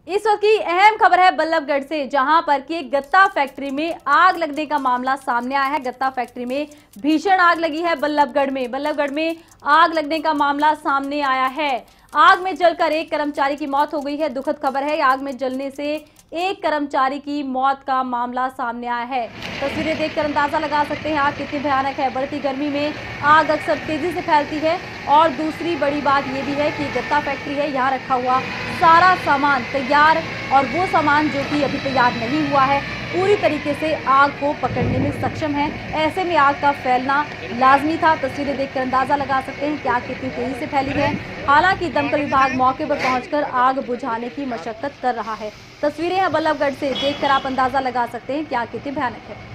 इस वक्त की अहम खबर है बल्लभगढ़ से, जहां पर कि गत्ता फैक्ट्री में आग लगने का मामला सामने आया है। गत्ता फैक्ट्री में भीषण आग लगी है। बल्लभगढ़ में आग लगने का मामला सामने आया है। आग में जलकर एक कर्मचारी की मौत हो गई है। दुखद खबर है, आग में जलने से एक कर्मचारी की मौत का मामला सामने आया है। तस्वीरें देखकर अंदाजा लगा सकते हैं आग कितनी भयानक है। बढ़ती गर्मी में आग अक्सर तेजी से फैलती है। और दूसरी बड़ी बात यह भी है कि गत्ता फैक्ट्री है, यहाँ रखा हुआ सारा सामान तैयार, और वो सामान जो कि अभी तैयार नहीं हुआ है पूरी तरीके से आग को पकड़ने में सक्षम है। ऐसे में आग का फैलना लाजमी था। तस्वीरें देखकर अंदाजा लगा सकते हैं कि आग कितनी तेजी से फैली है। हालांकि दमकल विभाग मौके पर पहुंचकर आग बुझाने की मशक्कत कर रहा है। तस्वीरें हैं बल्लभगढ़ से, देखकर आप अंदाजा लगा सकते हैं कि आग कितनी भयानक है।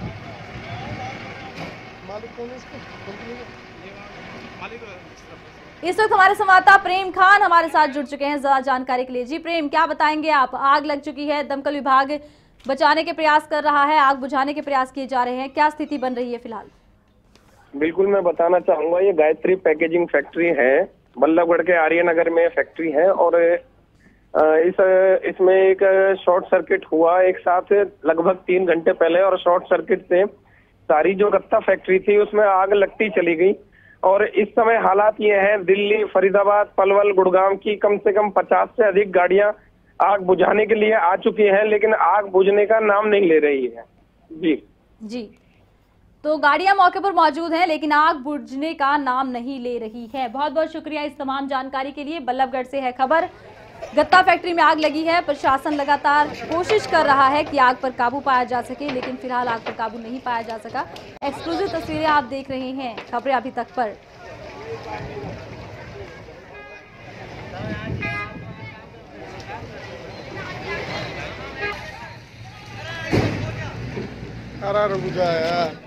इस वक्त हमारे संवाददाता प्रेम खान हमारे साथ जुड़ चुके हैं ज्यादा जानकारी के लिए। जी प्रेम, क्या बताएंगे आप? आग लग चुकी है, दमकल विभाग बचाने के प्रयास कर रहा है, आग बुझाने के प्रयास किए जा रहे हैं, क्या स्थिति बन रही है फिलहाल? बिल्कुल, मैं बताना चाहूंगा, ये गायत्री पैकेजिंग फैक्ट्री है, बल्लभगढ़ के आर्यनगर में फैक्ट्री है। और इसमें एक शॉर्ट सर्किट हुआ एक साथ लगभग 3 घंटे पहले, और शॉर्ट सर्किट से सारी जो गत्ता फैक्ट्री थी उसमें आग लगती चली गई। और इस समय हालात ये है, दिल्ली, फरीदाबाद, पलवल, गुड़गांव की कम से कम 50 से अधिक गाड़ियां आग बुझाने के लिए आ चुकी हैं, लेकिन आग बुझने का नाम नहीं ले रही है। जी, तो गाड़ियां मौके पर मौजूद हैं, लेकिन आग बुझने का नाम नहीं ले रही है। बहुत बहुत शुक्रिया इस तमाम जानकारी के लिए। बल्लभगढ़ से है खबर। गत्ता फैक्ट्री में आग लगी है। प्रशासन लगातार कोशिश कर रहा है कि आग पर काबू पाया जा सके, लेकिन फिलहाल आग पर काबू नहीं पाया जा सका। एक्सक्लूसिव तस्वीरें आप देख रहे हैं खबरें अभी तक पर। रुक जाए यार।